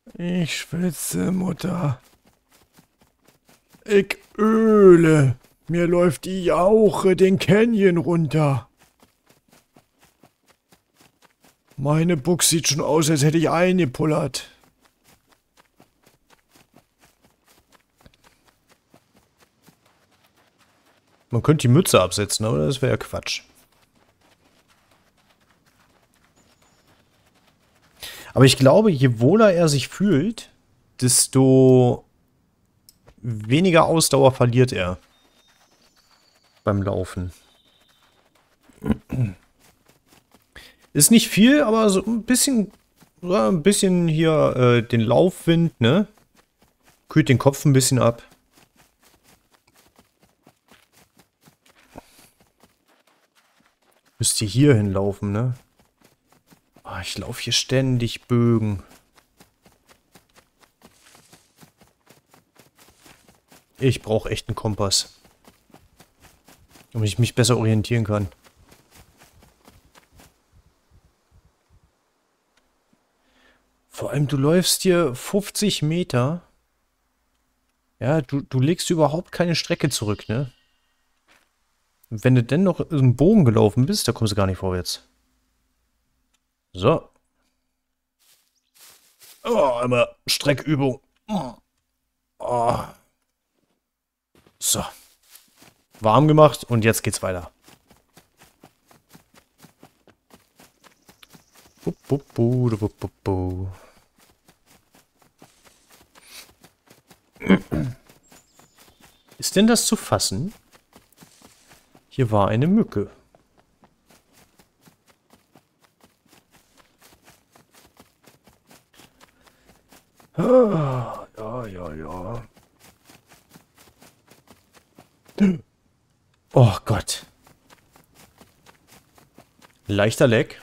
Ich schwitze, Mutter. Ich öle. Mir läuft die Jauche den Canyon runter. Meine Buchs sieht schon aus, als hätte ich eingepullert. Man könnte die Mütze absetzen, aber das wäre ja Quatsch. Aber ich glaube, je wohler er sich fühlt, desto weniger Ausdauer verliert er beim Laufen. Ist nicht viel, aber so ein bisschen hier den Laufwind, ne? Kühlt den Kopf ein bisschen ab. Müsst ihr hier hinlaufen, ne? Oh, ich laufe hier ständig Bögen. Ich brauche echt einen Kompass. Damit ich mich besser orientieren kann. Vor allem, du läufst hier 50 Meter. Ja, du legst überhaupt keine Strecke zurück, ne? Und wenn du denn noch einen Bogen gelaufen bist, da kommst du gar nicht vorwärts. So. Oh, einmal Streckübung. Oh. So. Warm gemacht und jetzt geht's weiter. Ist denn das zu fassen? Hier war eine Mücke. Ah, ja. Oh Gott. Leichter Leck.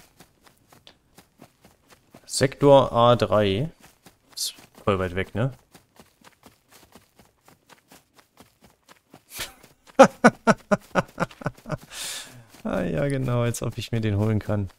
Sektor A3. Ist voll weit weg, ne? Ah ja, genau, als ob ich mir den holen kann.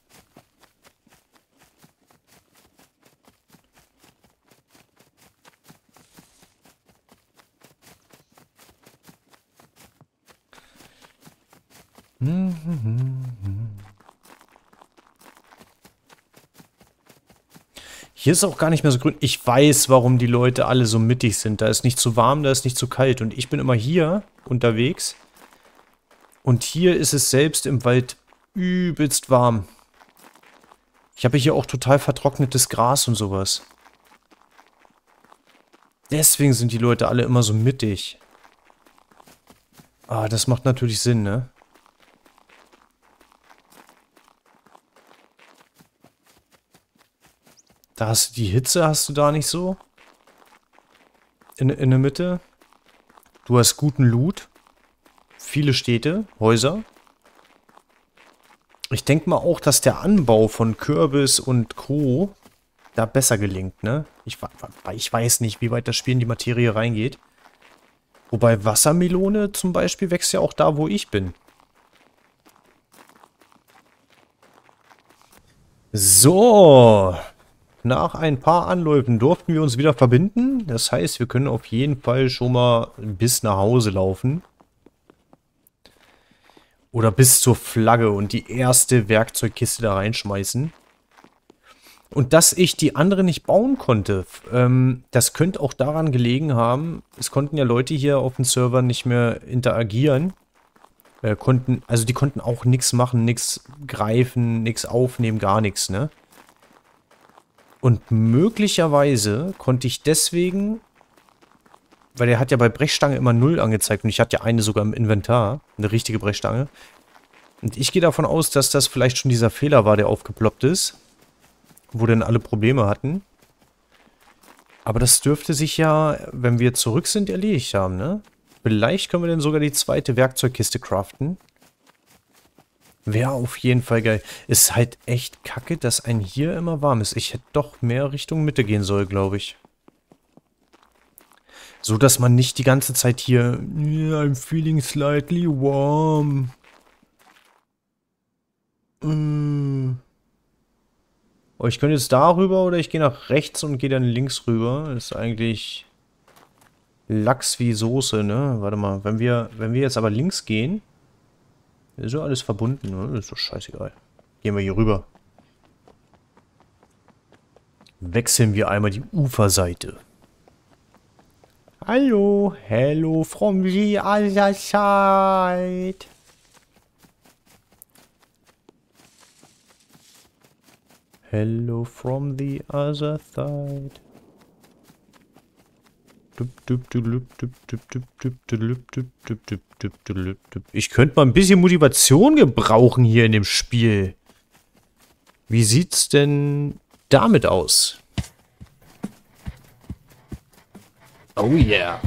Hier ist auch gar nicht mehr so grün. Ich weiß, warum die Leute alle so mittig sind. Da ist nicht zu warm, da ist nicht zu kalt. Und ich bin immer hier unterwegs. Und hier ist es selbst im Wald übelst warm. Ich habe hier auch total vertrocknetes Gras und sowas. Deswegen sind die Leute alle immer so mittig. Ah, das macht natürlich Sinn, ne? Da hast du die Hitze, hast du da nicht so? In der Mitte. Du hast guten Loot. Viele Städte, Häuser. Ich denke mal auch, dass der Anbau von Kürbis und Co. da besser gelingt, ne? Ich weiß nicht, wie weit das Spiel in die Materie reingeht. Wobei Wassermelone zum Beispiel wächst ja auch da, wo ich bin. So. Nach ein paar Anläufen durften wir uns wieder verbinden. Das heißt, wir können auf jeden Fall schon mal bis nach Hause laufen. Oder bis zur Flagge und die erste Werkzeugkiste da reinschmeißen. Und dass ich die andere nicht bauen konnte, das könnte auch daran gelegen haben, es konnten ja Leute hier auf dem Server nicht mehr interagieren. Also die konnten auch nichts machen, nichts greifen, nichts aufnehmen, gar nichts, ne? Und möglicherweise konnte ich deswegen, weil er hat ja bei Brechstange immer 0 angezeigt und ich hatte ja eine sogar im Inventar, eine richtige Brechstange. Und ich gehe davon aus, dass das vielleicht schon dieser Fehler war, der aufgeploppt ist, wo dann alle Probleme hatten. Aber das dürfte sich ja, wenn wir zurück sind, erledigt haben, ne? Vielleicht können wir dann sogar die zweite Werkzeugkiste craften. Wäre auf jeden Fall geil. Ist halt echt kacke, dass ein hier immer warm ist. Ich hätte doch mehr Richtung Mitte gehen sollen, glaube ich. So, dass man nicht die ganze Zeit hier... Yeah, I'm feeling slightly warm. Oh, ich könnte jetzt da rüber oder ich gehe nach rechts und gehe dann links rüber. Das ist eigentlich Lachs wie Soße, ne? Warte mal, wenn wir jetzt aber links gehen, ist ja alles verbunden, ne? Das ist doch scheißegal. Gehen wir hier rüber. Wechseln wir einmal die Uferseite. Hallo, hello from the other side. Hello from the other side. Ich könnte mal ein bisschen Motivation gebrauchen hier in dem Spiel. Wie sieht's denn damit aus? Oh yeah.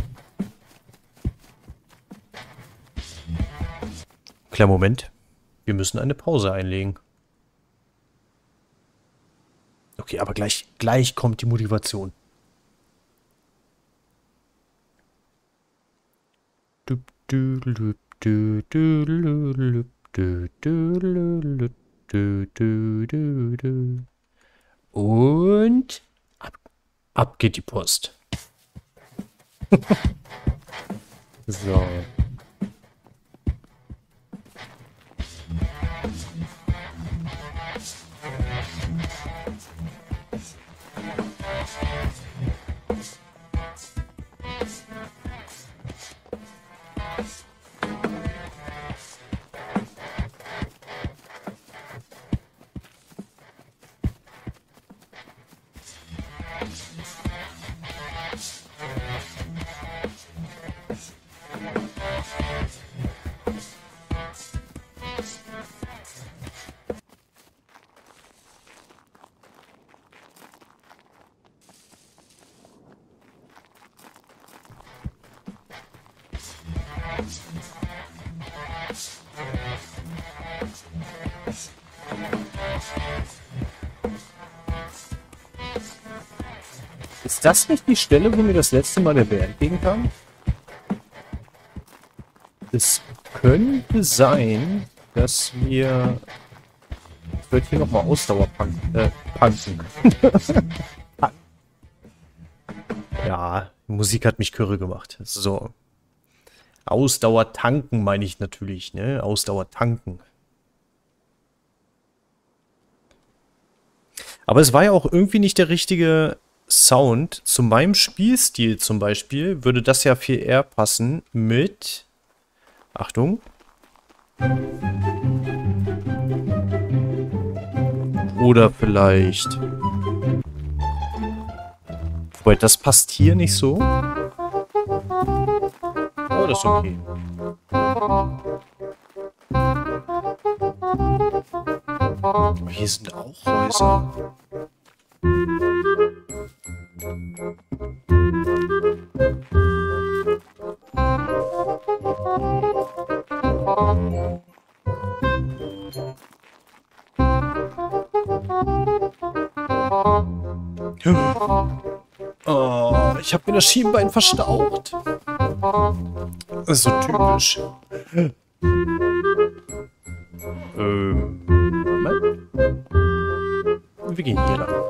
Kleiner Moment. Wir müssen eine Pause einlegen. Okay, aber gleich kommt die Motivation. Und ab geht die Post. So. Ist das nicht die Stelle, wo mir das letzte Mal der Bär entgegenkam? Es könnte sein, dass wir... Ich würde hier nochmal Ausdauer punken. Ja, Musik hat mich kirre gemacht. So. Ausdauer tanken meine ich natürlich, ne? Ausdauer tanken. Aber es war ja auch irgendwie nicht der richtige Sound. Zu meinem Spielstil zum Beispiel würde das ja viel eher passen mit... Achtung. Oder vielleicht... Wobei, das passt hier nicht so. Oh, das ist okay. Aber hier sind auch Häuser. Oh, ich habe mir das Schienbein verstaucht. Das ist so typisch. Wir gehen hier lang.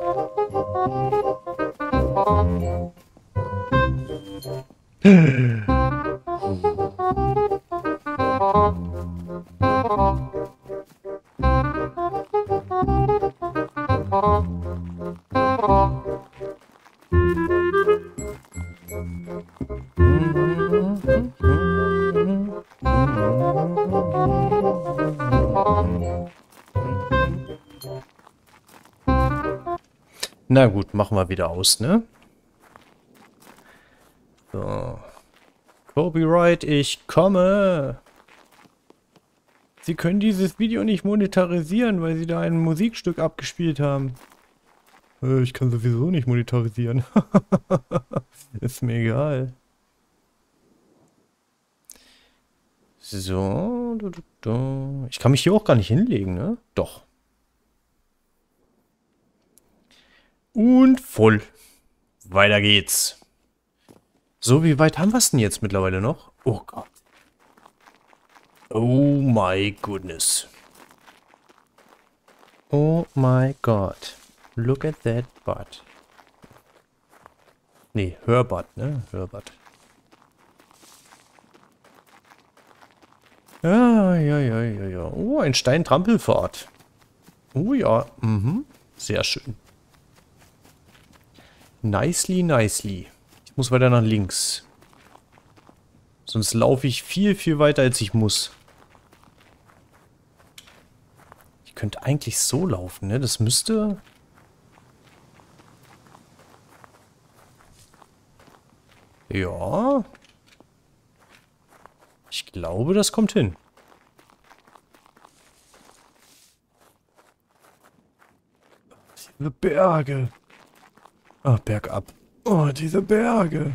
Na gut, machen wir wieder aus, ne? So. Copyright, ich komme! Sie können dieses Video nicht monetarisieren, weil Sie da ein Musikstück abgespielt haben. Ich kann sowieso nicht monetarisieren. Ist mir egal. So. Ich kann mich hier auch gar nicht hinlegen, ne? Doch. Und voll. Weiter geht's. So, wie weit haben wir es denn jetzt mittlerweile noch? Oh Gott. Oh my goodness. Oh my God. Look at that butt. Nee, Hörbutt, ne? Hörbutt. Ja, ja, ja, ja, ja. Oh, ein Steintrampelpfad. Oh ja, sehr schön. Nicely, nicely. Ich muss weiter nach links. Sonst laufe ich viel, viel weiter, als ich muss. Ich könnte eigentlich so laufen, ne? Das müsste... Ja. Ich glaube, das kommt hin. Diese Berge. Ah, bergab. Oh, diese Berge.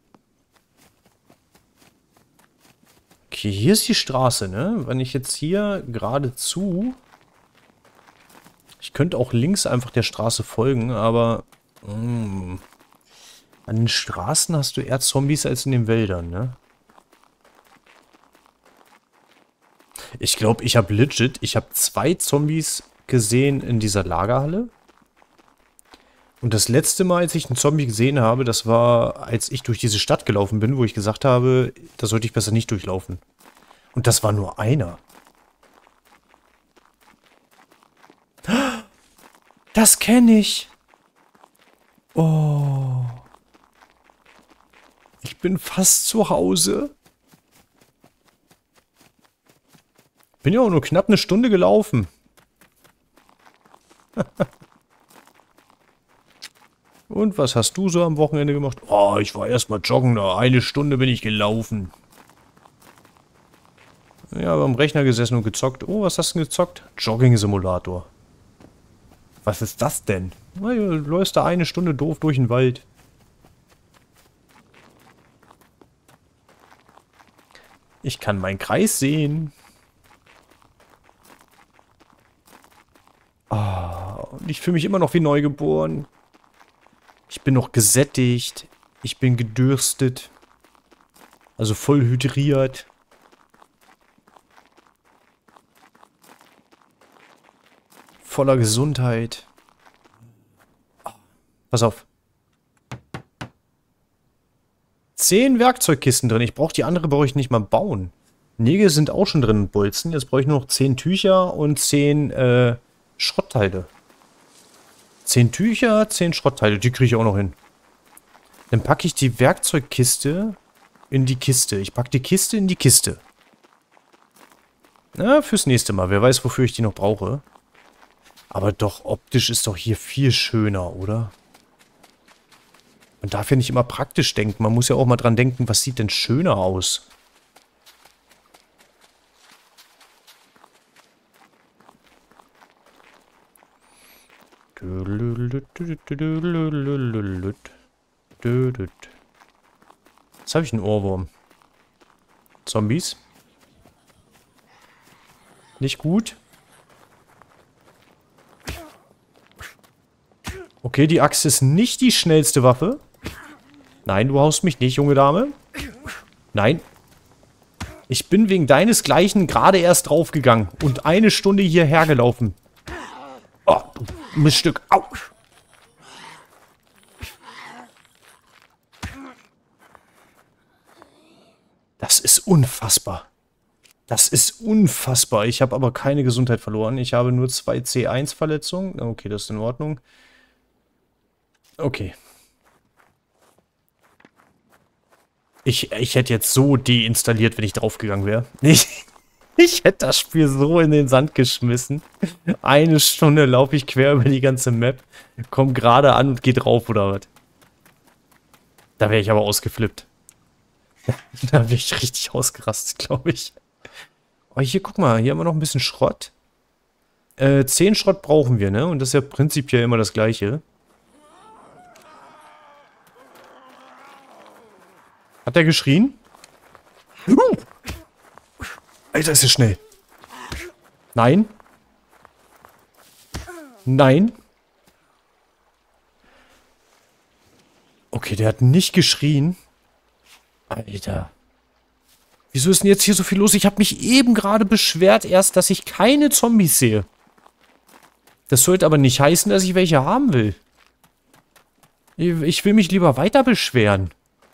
Okay, hier ist die Straße, ne? Wenn ich jetzt hier geradezu... Ich könnte auch links einfach der Straße folgen, aber... an den Straßen hast du eher Zombies als in den Wäldern, ne? Ich glaube, ich habe 2 Zombies gesehen in dieser Lagerhalle. Und das letzte Mal, als ich einen Zombie gesehen habe, das war, als ich durch diese Stadt gelaufen bin, wo ich gesagt habe, da sollte ich besser nicht durchlaufen. Und das war nur einer. Das kenne ich. Oh. Ich bin fast zu Hause. Bin ja auch nur knapp eine Stunde gelaufen. Und was hast du so am Wochenende gemacht? Oh, ich war erstmal joggen, da 1 Stunde bin ich gelaufen. Ja, aber am Rechner gesessen und gezockt. Oh, was hast du denn gezockt? Jogging-Simulator. Was ist das denn? Na, du läufst da 1 Stunde doof durch den Wald. Ich kann meinen Kreis sehen. Ah, und ich fühle mich immer noch wie neugeboren. Ich bin noch gesättigt. Ich bin gedürstet. Also voll hydriert. Voller Gesundheit. Pass auf. 10 Werkzeugkisten drin. Ich brauche die andere, brauche ich nicht mal bauen. Nägel sind auch schon drin, Bolzen. Jetzt brauche ich nur noch 10 Tücher und 10 Schrottteile. 10 Tücher, 10 Schrottteile. Die kriege ich auch noch hin. Dann packe ich die Werkzeugkiste in die Kiste. Ich packe die Kiste in die Kiste. Na, fürs nächste Mal. Wer weiß, wofür ich die noch brauche. Aber doch, optisch ist doch hier viel schöner, oder? Man darf ja nicht immer praktisch denken. Man muss ja auch mal dran denken, was sieht denn schöner aus? Jetzt habe ich einen Ohrwurm. Zombies? Nicht gut. Okay, die Axt ist nicht die schnellste Waffe. Nein, du haust mich nicht, junge Dame. Nein. Ich bin wegen deinesgleichen gerade erst draufgegangen und 1 Stunde hierher gelaufen. Oh, du Miststück. Au. Das ist unfassbar. Das ist unfassbar. Ich habe aber keine Gesundheit verloren. Ich habe nur 2 C1-Verletzungen. Okay, das ist in Ordnung. Okay. Ich hätte jetzt so deinstalliert, wenn ich draufgegangen wäre. Ich hätte das Spiel so in den Sand geschmissen. 1 Stunde laufe ich quer über die ganze Map, komm gerade an und geh drauf oder was. Da wäre ich aber ausgeflippt. Da wäre ich richtig ausgerastet, glaube ich. Oh, hier, guck mal, hier haben wir noch ein bisschen Schrott. 10 Schrott brauchen wir, ne? Und das ist ja prinzipiell immer das Gleiche. Hat der geschrien? Alter, ist er schnell. Nein. Nein. Okay, der hat nicht geschrien. Alter. Wieso ist denn jetzt hier so viel los? Ich habe mich eben gerade beschwert erst, dass ich keine Zombies sehe. Das sollte aber nicht heißen, dass ich welche haben will. Ich will mich lieber weiter beschweren.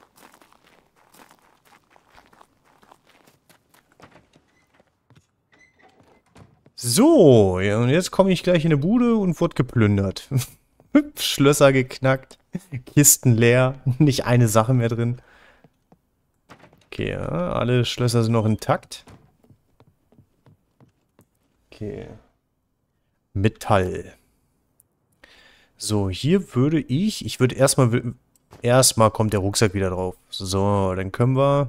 So, ja, und jetzt komme ich gleich in eine Bude und wurde geplündert. Schlösser geknackt, Kisten leer, nicht eine Sache mehr drin. Okay, ja, alle Schlösser sind noch intakt. Okay. Metall. So, hier würde ich würde erstmal kommt der Rucksack wieder drauf. So, dann können wir.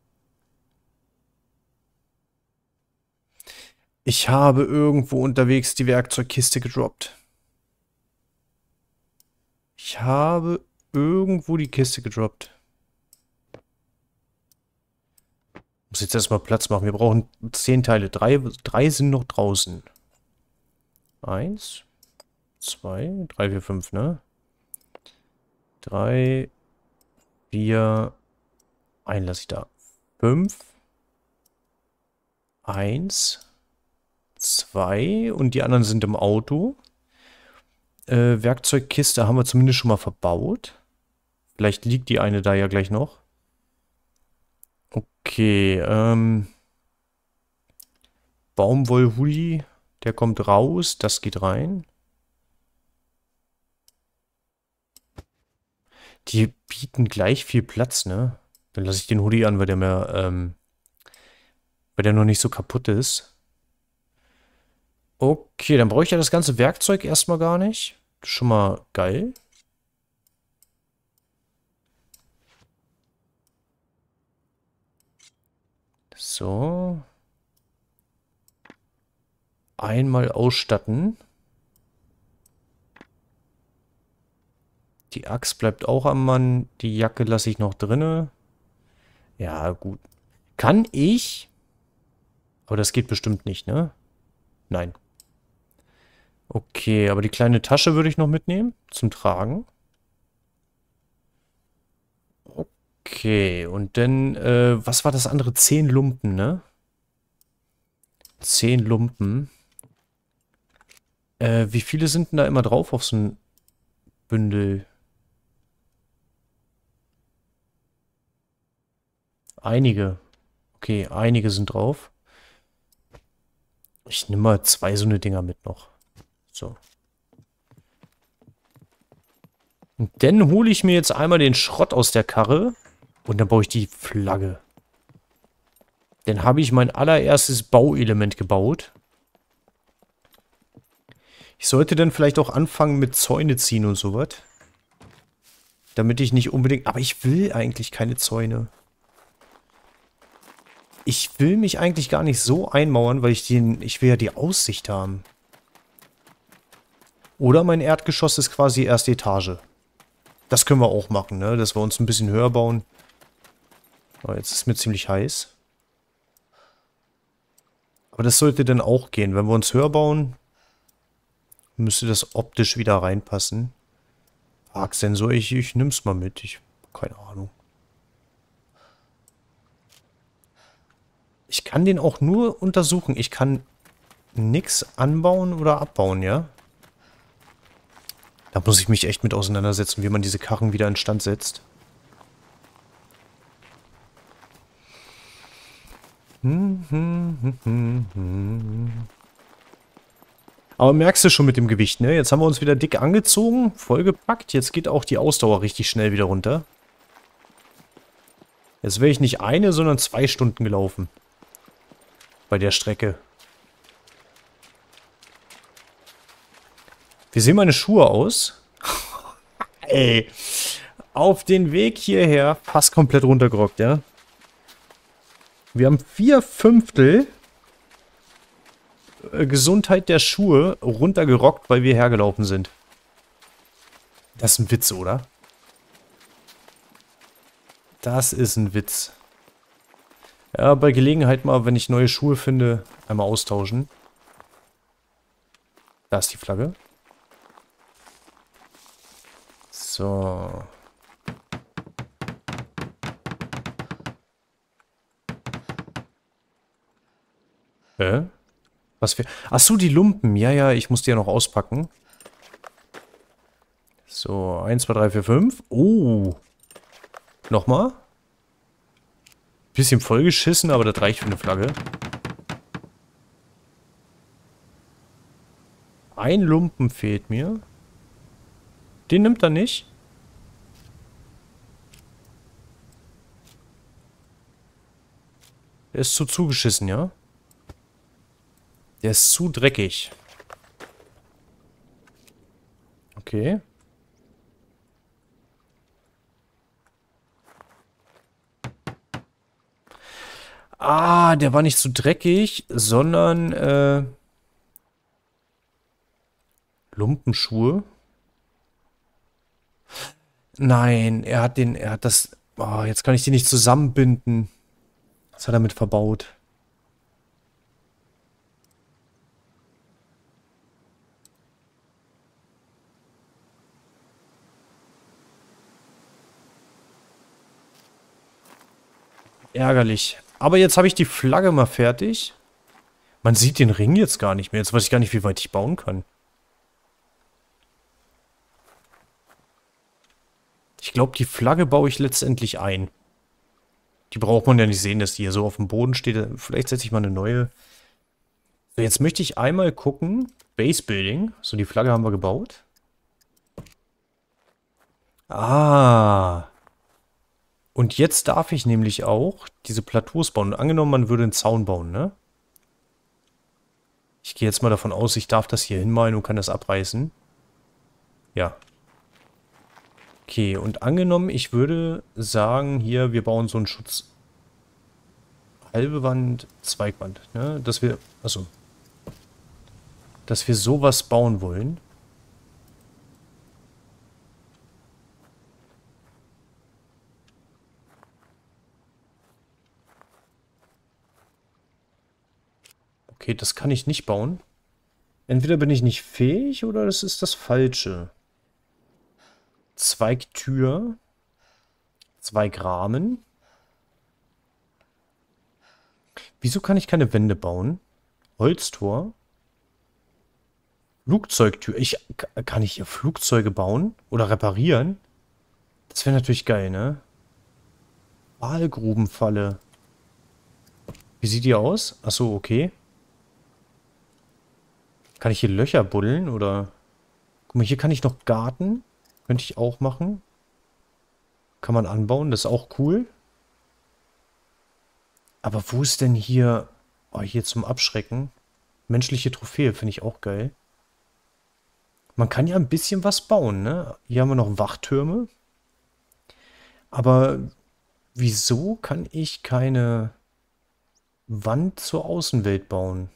Ich habe irgendwo unterwegs die Werkzeugkiste gedroppt. Ich habe irgendwo die Kiste gedroppt. Muss jetzt erstmal Platz machen. Wir brauchen 10 Teile. Drei sind noch draußen. 1, 2, 3, 4, 5, ne? 3, 4, einen lasse ich da. 5, 1, 2 und die anderen sind im Auto. Werkzeugkiste haben wir zumindest schon mal verbaut. Vielleicht liegt die eine da ja gleich noch. Okay, Baumwollhoodie, der kommt raus, das geht rein. Die bieten gleich viel Platz, ne? Dann lasse ich den Hoodie an, weil der noch nicht so kaputt ist. Okay, dann brauche ich ja das ganze Werkzeug erstmal gar nicht. Das ist schon mal geil. So. Einmal ausstatten. Die Axt bleibt auch am Mann. Die Jacke lasse ich noch drinne. Ja, gut. Kann ich? Aber das geht bestimmt nicht, ne? Nein. Okay, aber die kleine Tasche würde ich noch mitnehmen. Zum Tragen. Okay, und dann, was war das andere? 10 Lumpen, ne? 10 Lumpen. Wie viele sind denn da immer drauf auf so ein Bündel? Einige. Okay, einige sind drauf. Ich nehme mal 2 so eine Dinger mit noch. So. Und dann hole ich mir jetzt einmal den Schrott aus der Karre. Und dann baue ich die Flagge. Dann habe ich mein allererstes Bauelement gebaut. Ich sollte dann vielleicht auch anfangen mit Zäune ziehen und sowas. Damit ich nicht unbedingt... Aber ich will eigentlich keine Zäune. Ich will mich eigentlich gar nicht so einmauern, weil ich will ja die Aussicht haben. Oder mein Erdgeschoss ist quasi erste Etage. Das können wir auch machen, ne? Dass wir uns ein bisschen höher bauen. Aber jetzt ist es mir ziemlich heiß. Aber das sollte dann auch gehen. Wenn wir uns höher bauen, müsste das optisch wieder reinpassen. Parksensor, ich nehm's mal mit. Keine Ahnung. Ich kann den auch nur untersuchen. Ich kann nichts anbauen oder abbauen, ja? Da muss ich mich echt mit auseinandersetzen, wie man diese Karren wieder instand setzt. Aber merkst du schon mit dem Gewicht, ne? Jetzt haben wir uns wieder dick angezogen, vollgepackt. Jetzt geht auch die Ausdauer richtig schnell wieder runter. Jetzt wäre ich nicht 1, sondern 2 Stunden gelaufen. Bei der Strecke. Wie sehen meine Schuhe aus? Ey. Auf den Weg hierher fast komplett runtergerockt, ja? Wir haben 4/5 Gesundheit der Schuhe runtergerockt, weil wir hergelaufen sind. Das ist ein Witz, oder? Das ist ein Witz. Ja, bei Gelegenheit mal, wenn ich neue Schuhe finde, einmal austauschen. Da ist die Flagge. So. Hä? Was wir... Achso, die Lumpen. Ja, ja, ich muss die ja noch auspacken. So, 1, 2, 3, 4, 5. Oh. Nochmal. Bisschen vollgeschissen, aber das reicht für eine Flagge. Ein Lumpen fehlt mir. Den nimmt er nicht. Der ist zu zugeschissen, ja? Der ist zu dreckig. Okay. Ah, der war nicht zu dreckig, sondern, Lumpenschuhe. Nein, er hat das... Oh, jetzt kann ich die nicht zusammenbinden. Was hat er mit verbaut? Ärgerlich. Aber jetzt habe ich die Flagge mal fertig. Man sieht den Ring jetzt gar nicht mehr. Jetzt weiß ich gar nicht, wie weit ich bauen kann. Ich glaube, die Flagge baue ich letztendlich ein. Die braucht man ja nicht sehen, dass die hier so auf dem Boden steht. Vielleicht setze ich mal eine neue. So, jetzt möchte ich einmal gucken. Base Building. So, die Flagge haben wir gebaut. Ah. Und jetzt darf ich nämlich auch diese Plateaus bauen. Angenommen, man würde einen Zaun bauen, ne? Ich gehe jetzt mal davon aus, ich darf das hier hinmalen und kann das abreißen. Ja. Okay, und angenommen, ich würde sagen, hier, wir bauen so einen Schutz. Halbe Wand, Zweigwand, ne? Dass wir, achso. Dass wir sowas bauen wollen. Okay, das kann ich nicht bauen. Entweder bin ich nicht fähig oder das ist das Falsche. Zweigtür. Zweigrahmen. Wieso kann ich keine Wände bauen? Holztor. Flugzeugtür. Kann ich hier Flugzeuge bauen? Oder reparieren? Das wäre natürlich geil, ne? Walgrubenfalle. Wie sieht die aus? Achso, okay. Kann ich hier Löcher buddeln, oder? Guck mal, hier kann ich noch Garten. Könnte ich auch machen. Kann man anbauen, das ist auch cool. Aber wo ist denn hier... Oh, hier zum Abschrecken. Menschliche Trophäe finde ich auch geil. Man kann ja ein bisschen was bauen, ne? Hier haben wir noch Wachtürme. Aber wieso kann ich keine Wand zur Außenwelt bauen?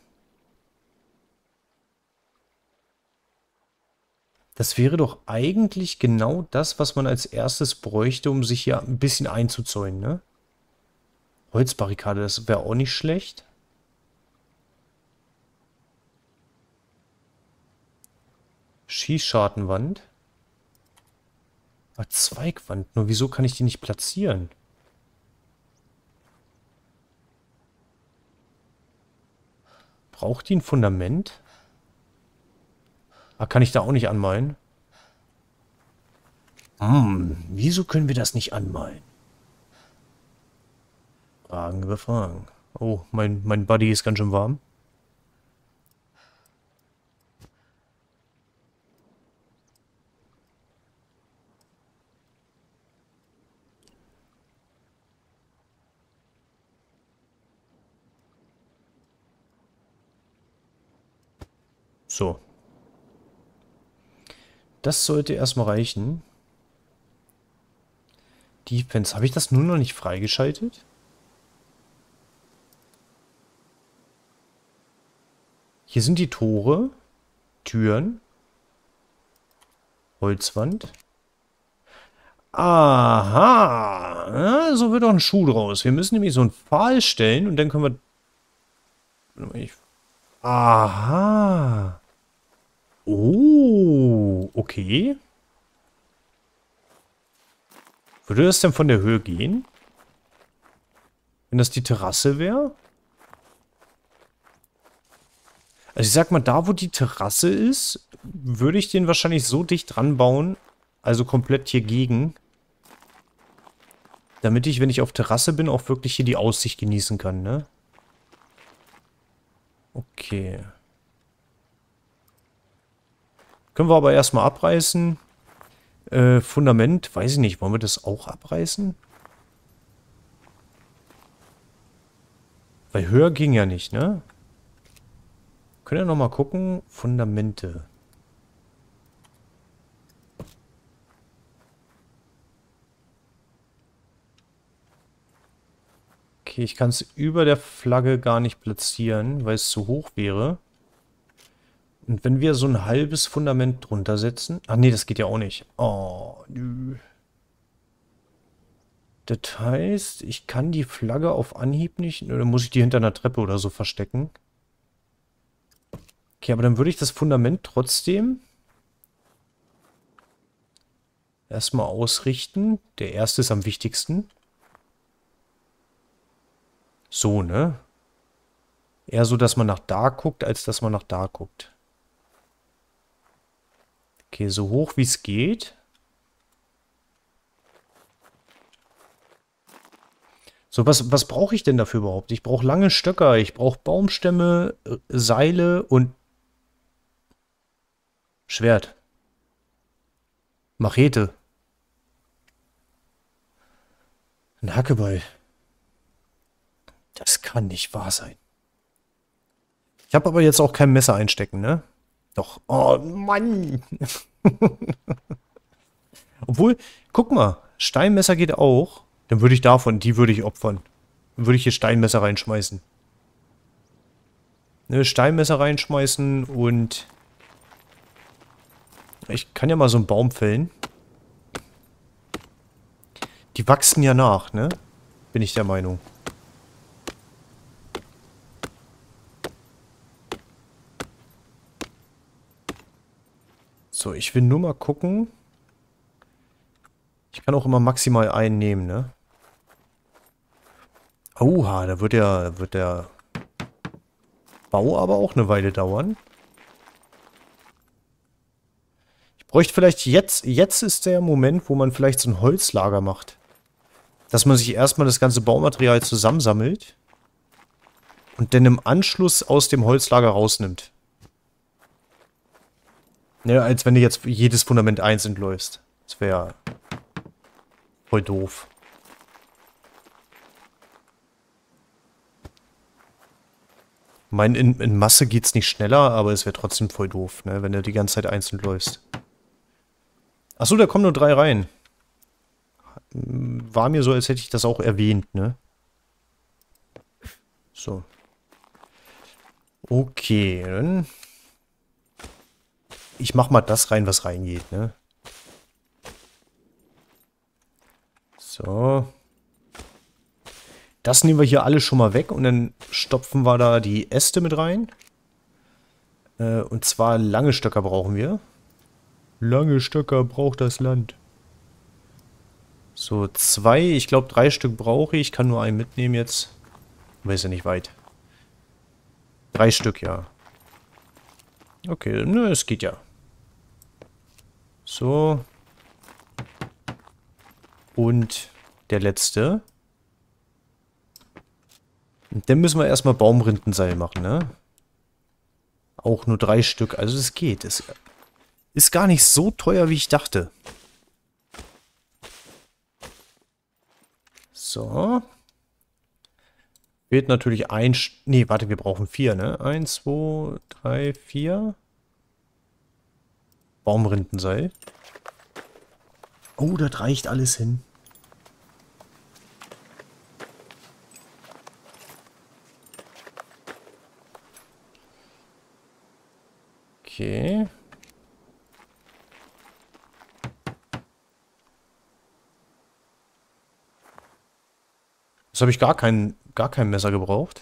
Das wäre doch eigentlich genau das, was man als erstes bräuchte, um sich hier ein bisschen einzuzäunen, ne? Holzbarrikade, das wäre auch nicht schlecht. Schießschartenwand. Aber Zweigwand, nur wieso kann ich die nicht platzieren? Braucht die ein Fundament? Ah, kann ich da auch nicht anmalen? Wieso können wir das nicht anmalen? Fragen über Fragen. Oh, mein Buddy ist ganz schön warm. So. Das sollte erstmal reichen. Defense. Habe ich das nur noch nicht freigeschaltet? Hier sind die Tore. Türen. Holzwand. Aha. Ja, so wird doch ein Schuh draus. Wir müssen nämlich so einen Pfahl stellen und dann können wir... Aha. Oh, okay. Würde das denn von der Höhe gehen? Wenn das die Terrasse wäre? Also ich sag mal, da wo die Terrasse ist, würde ich den wahrscheinlich so dicht dran bauen, also komplett hier gegen, damit ich, wenn ich auf Terrasse bin, auch wirklich hier die Aussicht genießen kann, ne? Okay. Können wir aber erstmal abreißen. Fundament, weiß ich nicht, wollen wir das auch abreißen? Weil höher ging ja nicht, ne? Können wir nochmal gucken. Fundamente. Okay, ich kann es über der Flagge gar nicht platzieren, weil es zu hoch wäre. Und wenn wir so ein halbes Fundament drunter setzen... Ach nee, das geht ja auch nicht. Oh, nö. Das heißt, ich kann die Flagge auf Anhieb nicht... Oder muss ich die hinter einer Treppe oder so verstecken? Okay, aber dann würde ich das Fundament trotzdem erstmal ausrichten. Der erste ist am wichtigsten. So, ne? Eher so, dass man nach da guckt, als dass man nach da guckt. Okay, so hoch wie es geht. So, was brauche ich denn dafür überhaupt? Ich brauche lange Stöcker, ich brauche Baumstämme, Seile und Schwert. Machete. Ein Hackebeil. Das kann nicht wahr sein. Ich habe aber jetzt auch kein Messer einstecken, ne? Doch. Oh, Mann. Obwohl, guck mal, Steinmesser geht auch. Dann würde ich davon, die würde ich opfern. Dann würde ich hier Steinmesser reinschmeißen. Ne, Steinmesser reinschmeißen und... Ich kann ja mal so einen Baum fällen. Die wachsen ja nach, ne? Bin ich der Meinung. So, ich will nur mal gucken. Ich kann auch immer maximal einen nehmen, ne? Oha, da wird der Bau aber auch eine Weile dauern. Ich bräuchte vielleicht jetzt ist der Moment, wo man vielleicht so ein Holzlager macht. Dass man sich erstmal das ganze Baumaterial zusammensammelt und dann im Anschluss aus dem Holzlager rausnimmt. Ne, als wenn du jetzt jedes Fundament einzeln läufst. Das wäre voll doof. Ich meine, in Masse geht's nicht schneller, aber es wäre trotzdem voll doof, ne, wenn du die ganze Zeit einzeln läufst. Achso, da kommen nur 3 rein. War mir so, als hätte ich das auch erwähnt, ne? So. Okay, dann... Ich mach mal das rein, was reingeht, ne? So. Das nehmen wir hier alle schon mal weg und dann stopfen wir da die Äste mit rein. Und zwar lange Stöcker brauchen wir. Lange Stöcker braucht das Land. So, 2, ich glaube 3 Stück brauche ich. Ich kann nur einen mitnehmen jetzt. Aber ist ja nicht weit. 3 Stück, ja. Okay, ne, es geht ja. So. Und der letzte. Und dann müssen wir erstmal Baumrindenseil machen, ne? Auch nur 3 Stück. Also es geht. Es ist gar nicht so teuer, wie ich dachte. So. Fehlt natürlich ein... Nee, warte, wir brauchen 4, ne? 1, 2, 3, 4. Baumrindenseil. Oh, das reicht alles hin. Okay. Jetzt habe ich gar kein Messer gebraucht.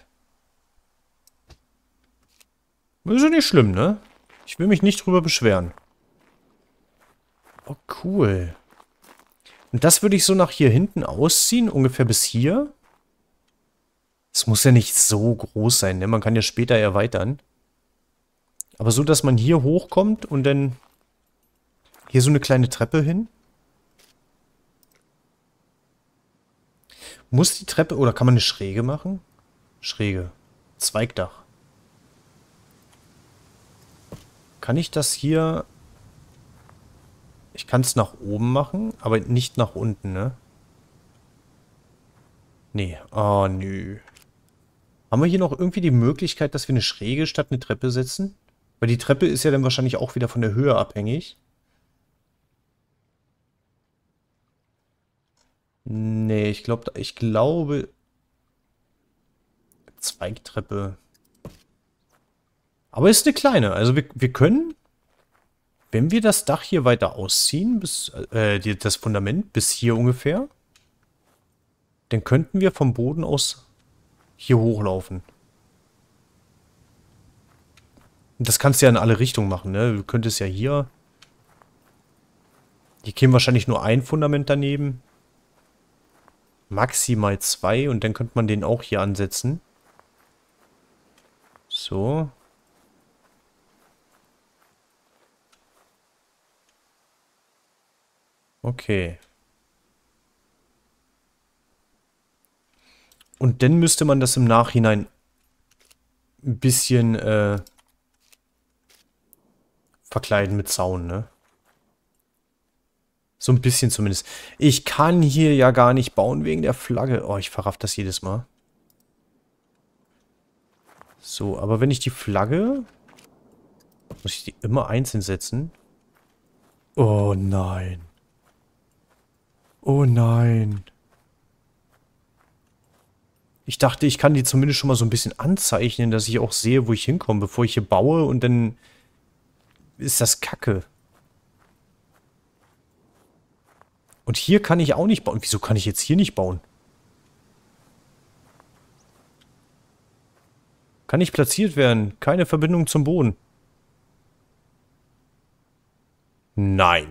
Ist ja nicht schlimm, ne? Ich will mich nicht drüber beschweren. Oh, cool. Und das würde ich so nach hier hinten ausziehen, ungefähr bis hier. Es muss ja nicht so groß sein, ne? Man kann ja später erweitern. Aber so, dass man hier hochkommt und dann hier so eine kleine Treppe hin. Muss die Treppe, oder kann man eine Schräge machen? Schräge. Zweigdach. Kann ich das hier... Ich kann es nach oben machen, aber nicht nach unten, ne? Nee. Oh, nö. Haben wir hier noch irgendwie die Möglichkeit, dass wir eine Schräge statt eine Treppe setzen? Weil die Treppe ist ja dann wahrscheinlich auch wieder von der Höhe abhängig. Nee, ich glaube... Zweigtreppe. Aber ist eine kleine. Also wir können, wenn wir das Dach hier weiter ausziehen, bis, das Fundament bis hier ungefähr, dann könnten wir vom Boden aus hier hochlaufen. Und das kannst du ja in alle Richtungen machen, ne? Du könntest ja hier... Hier käme wahrscheinlich nur ein Fundament daneben. Maximal zwei und dann könnte man den auch hier ansetzen. So. Okay. Und dann müsste man das im Nachhinein ein bisschen verkleiden mit Zaun, ne? So ein bisschen zumindest. Ich kann hier ja gar nicht bauen wegen der Flagge. Oh, ich verraff das jedes Mal. So, aber wenn ich die Flagge... Muss ich die immer einzeln setzen? Oh nein. Oh nein. Ich dachte, ich kann die zumindest schon mal so ein bisschen anzeichnen, dass ich auch sehe, wo ich hinkomme, bevor ich hier baue und dann ist das Kacke. Und hier kann ich auch nicht bauen. Wieso kann ich jetzt hier nicht bauen? Kann nicht platziert werden. Keine Verbindung zum Boden. Nein.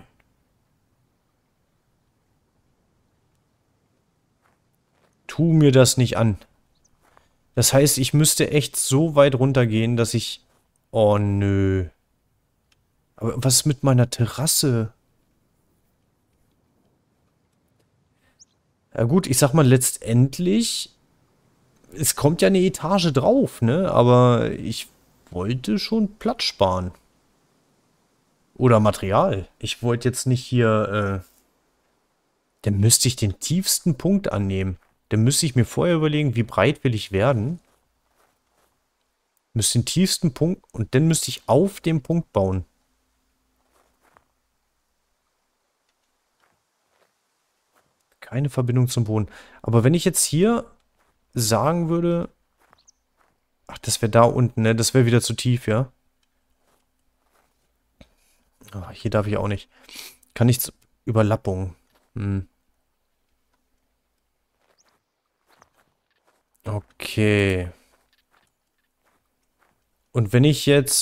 Tu mir das nicht an. Das heißt, ich müsste echt so weit runtergehen, dass ich... Oh, nö. Aber was ist mit meiner Terrasse? Ja gut, ich sag mal, letztendlich... Es kommt ja eine Etage drauf, ne? Aber ich wollte schon Platz sparen. Oder Material. Ich wollte jetzt nicht hier... Dann müsste ich den tiefsten Punkt annehmen. Dann müsste ich mir vorher überlegen, wie breit will ich werden. Müsste den tiefsten Punkt und dann müsste ich auf dem Punkt bauen. Keine Verbindung zum Boden. Aber wenn ich jetzt hier sagen würde... Ach, das wäre da unten, ne? Das wäre wieder zu tief, ja? Ah, hier darf ich auch nicht. Kann nichts... Überlappung. Hm. Okay. Und wenn ich jetzt,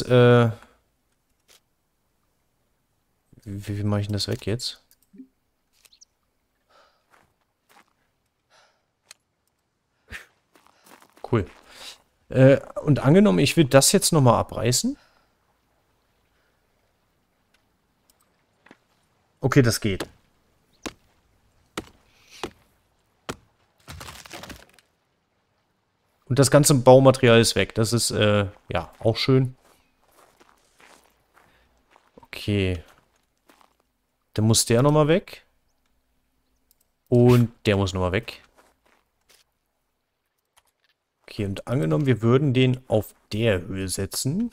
wie mache ich denn das weg jetzt? Cool. Und angenommen, ich will das jetzt nochmal abreißen. Okay, das geht. Und das ganze Baumaterial ist weg. Das ist, ja, auch schön. Okay. Dann muss der nochmal weg. Und der muss nochmal weg. Okay, und angenommen, wir würden den auf der Höhe setzen.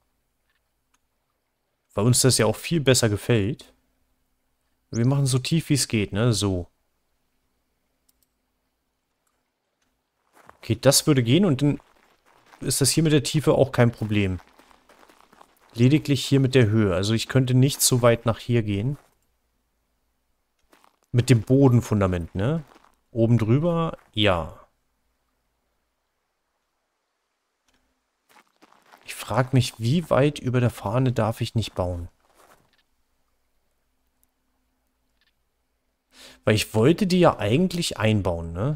Weil uns das ja auch viel besser gefällt. Wir machen so tief wie es geht, ne? So. Okay, das würde gehen und dann ist das hier mit der Tiefe auch kein Problem. Lediglich hier mit der Höhe. Also ich könnte nicht so weit nach hier gehen. Mit dem Bodenfundament, ne? Oben drüber, ja. Ich frage mich, wie weit über der Fahne darf ich nicht bauen? Weil ich wollte die ja eigentlich einbauen, ne?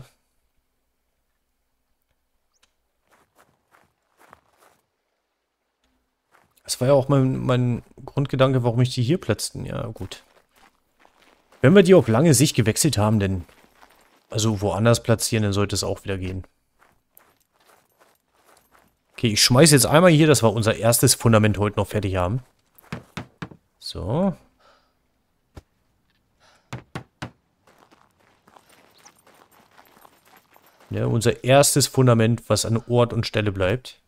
Das war ja auch mein Grundgedanke, warum ich die hier platzten. Ja, gut. Wenn wir die auf lange Sicht gewechselt haben, denn also woanders platzieren, dann sollte es auch wieder gehen. Okay, ich schmeiße jetzt einmal hier, dass wir unser erstes Fundament heute noch fertig haben. So. Ja, unser erstes Fundament, was an Ort und Stelle bleibt.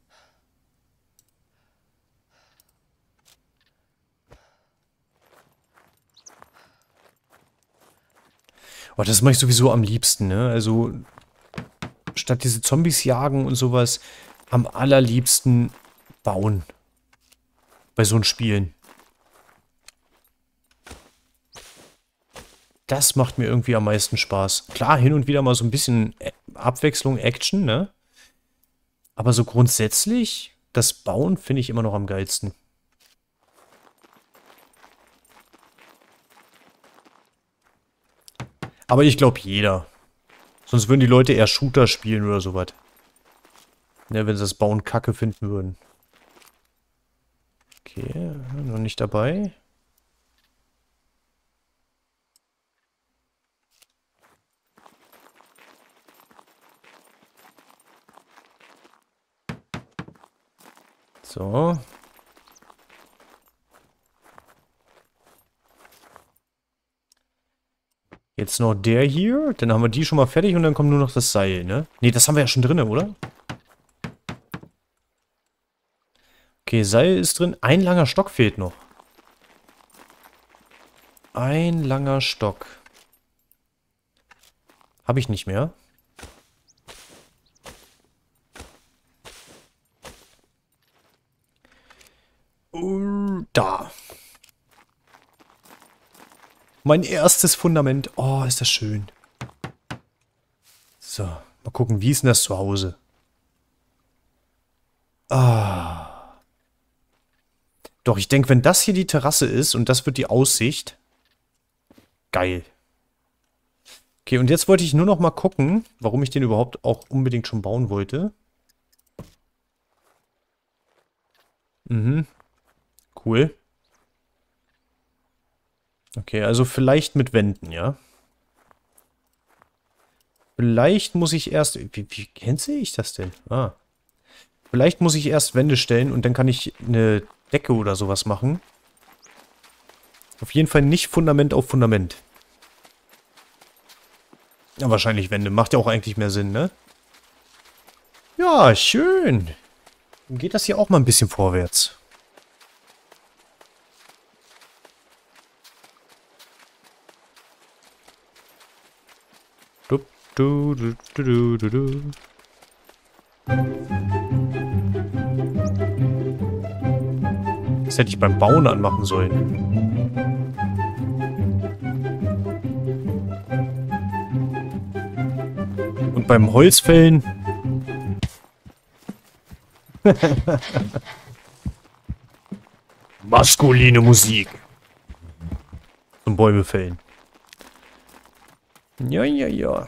Oh, das mache ich sowieso am liebsten, ne? Also, statt diese Zombies jagen und sowas, am allerliebsten bauen. Bei so einem Spielen. Das macht mir irgendwie am meisten Spaß. Klar, hin und wieder mal so ein bisschen Abwechslung, Action, ne? Aber so grundsätzlich, das Bauen finde ich immer noch am geilsten. Aber ich glaube jeder. Sonst würden die Leute eher Shooter spielen oder sowas. Ne, wenn sie das Bauen kacke finden würden. Okay, noch nicht dabei. So. Jetzt noch der hier. Dann haben wir die schon mal fertig und dann kommt nur noch das Seil, ne? Ne, das haben wir ja schon drin, oder? Okay, Seil ist drin. Ein langer Stock fehlt noch. Ein langer Stock. Habe ich nicht mehr. Da. Mein erstes Fundament. Oh, ist das schön. So, mal gucken, wie ist denn das zu Hause? Ah. Doch, ich denke, wenn das hier die Terrasse ist und das wird die Aussicht. Geil. Okay, und jetzt wollte ich nur noch mal gucken, warum ich den überhaupt auch unbedingt schon bauen wollte. Mhm. Cool. Okay, also vielleicht mit Wänden, ja? Vielleicht muss ich erst... Wie sehe ich das denn? Ah. Vielleicht muss ich erst Wände stellen und dann kann ich eine Decke oder sowas machen. Auf jeden Fall nicht Fundament auf Fundament. Ja, wahrscheinlich Wände. Macht ja auch eigentlich mehr Sinn, ne? Ja, schön. Dann geht das hier auch mal ein bisschen vorwärts. Du, du, du, du, du, du. Das hätte ich beim Bauen anmachen sollen. Und beim Holzfällen... Maskuline Musik. Zum Bäume fällen. Ja, ja, ja.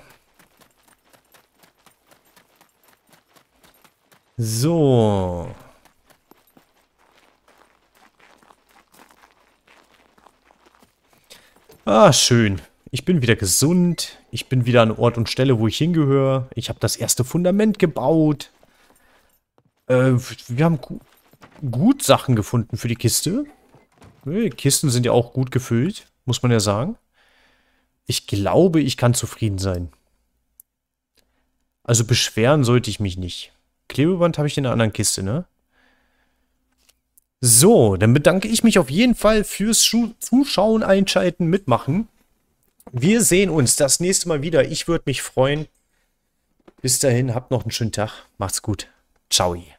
So. Ah, schön. Ich bin wieder gesund. Ich bin wieder an Ort und Stelle, wo ich hingehöre. Ich habe das erste Fundament gebaut. Wir haben gut Sachen gefunden für die Kiste. Die Kisten sind ja auch gut gefüllt, muss man ja sagen. Ich glaube, ich kann zufrieden sein. Also beschweren sollte ich mich nicht. Klebeband habe ich in der anderen Kiste, ne? So, dann bedanke ich mich auf jeden Fall fürs Zuschauen, Einschalten, Mitmachen. Wir sehen uns das nächste Mal wieder. Ich würde mich freuen. Bis dahin, habt noch einen schönen Tag. Macht's gut. Ciao.